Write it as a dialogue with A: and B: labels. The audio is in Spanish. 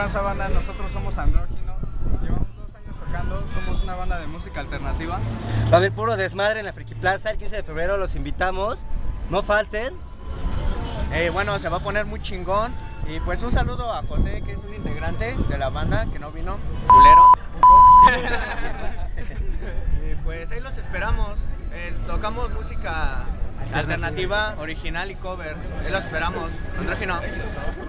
A: tranza, banda? Nosotros somos Andrógino, llevamos 2 años tocando, somos una banda de música alternativa.
B: Va a haber puro desmadre en la Friki Plaza el 15 de febrero, los invitamos, no falten.
C: Bueno, se va a poner muy chingón. Y pues un saludo a José, que es un integrante de la banda, que no vino, culero. Y pues ahí los esperamos. Tocamos música alternativa, original y cover. Ahí los esperamos. Andrógino.